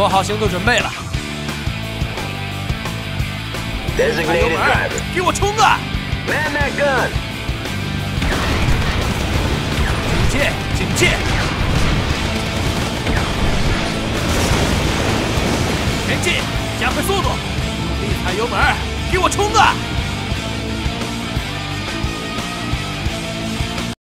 做好行动准备了。踩油门，给我冲啊！ Man that gun! 警戒，警戒！前进，加快速度，用力踩油门，给我冲啊！